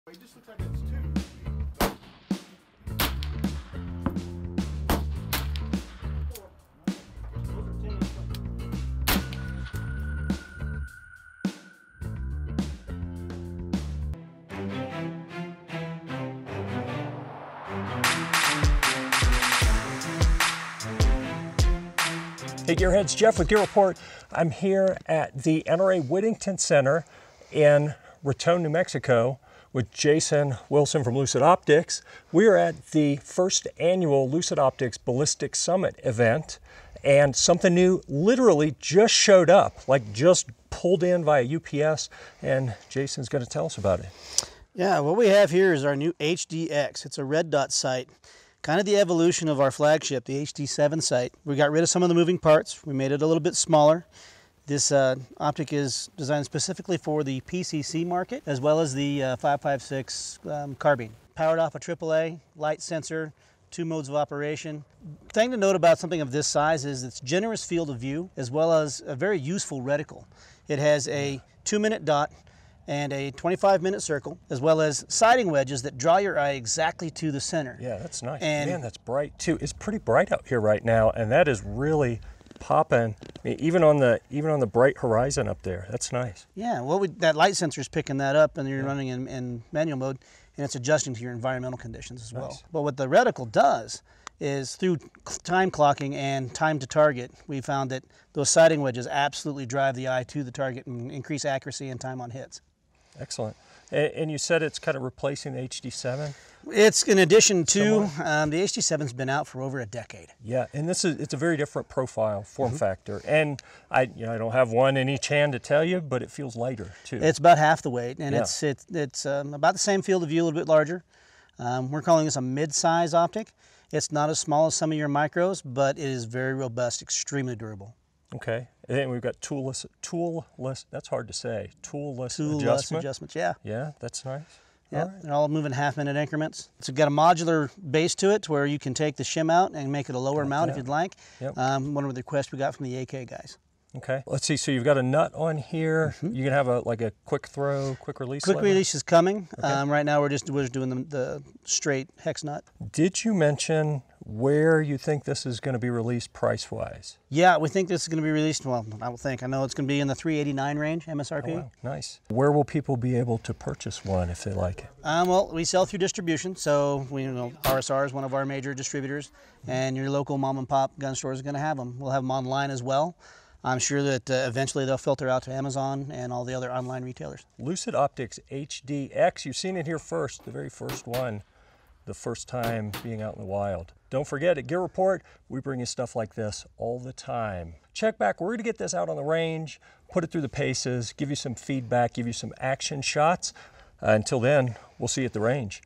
It just looks like it's two. Hey Gearheads, Jeff with Gear-Report. I'm here at the NRA Whittington Center in Raton, New Mexico with Jason Wilson from Lucid Optics. We are at the first annual Lucid Optics Ballistic Summit event, and something new literally just showed up, like just pulled in via UPS, and Jason's going to tell us about it. Yeah, what we have here is our new HDx. It's a red dot sight. Kind of the evolution of our flagship, the HD7 sight. We got rid of some of the moving parts. We made it a little bit smaller. This optic is designed specifically for the PCC market, as well as the 5.56 carbine. Powered off a AAA, light sensor, 2 modes of operation. The thing to note about something of this size is its generous field of view, as well as a very useful reticle. It has a 2-minute dot and a 25-minute circle, as well as sighting wedges that draw your eye exactly to the center. Yeah, that's nice. And man, that's bright too. It's pretty bright out here right now, and that is really popping. I mean, even on the bright horizon up there. That's nice. Yeah, well, that light sensor is picking that up, and you're running in manual mode, and it's adjusting to your environmental conditions as well. Nice. But what the reticle does is, through time clocking and time to target, we found that those sighting wedges absolutely drive the eye to the target and increase accuracy and time on hits. Excellent. And you said it's kind of replacing the HD7? It's in addition to, the HD7's been out for over a decade. Yeah, and it's a very different profile, form factor. And I don't have one in each hand to tell you, but it feels lighter too. It's about half the weight, and Yeah. it's about the same field of view, a little bit larger. We're calling this a mid-size optic. It's not as small as some of your micros, but it is very robust, extremely durable. Okay, and then we've got toolless, that's hard to say, toolless adjustments, yeah. Yeah, that's nice. Yeah, All right. they're all moving half-minute increments. It's got a modular base to it to where you can take the shim out and make it a lower mount if you'd like. Yep. One of the requests we got from the AK guys. Okay, let's see, so you've got a nut on here. You can have a quick throw, quick release Quick lever? release is coming. Okay. Right now we're doing the straight hex nut. Did you mention where you think this is going to be released price-wise? Yeah, we think this is going to be released, well, I know it's going to be in the $389 range, MSRP. Oh, wow. Nice. Where will people be able to purchase one if they like it? Well, we sell through distribution, so RSR is one of our major distributors, and your local mom and pop gun stores are going to have them. We'll have them online as well. I'm sure that eventually they'll filter out to Amazon and all the other online retailers. Lucid Optics HDx, you've seen it here first, the very first one, the first time being out in the wild. Don't forget, at Gear Report, we bring you stuff like this all the time. Check back, we're going to get this out on the range, put it through the paces, give you some feedback, give you some action shots. Until then, we'll see you at the range.